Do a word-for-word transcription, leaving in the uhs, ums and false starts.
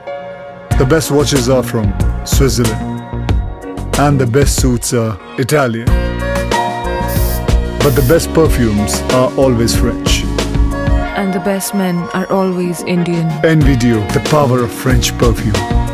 The best watches are from Switzerland, and the best suits are Italian. But the best perfumes are always French. And the best men are always Indian. Envy Deodorant, the power of French perfume.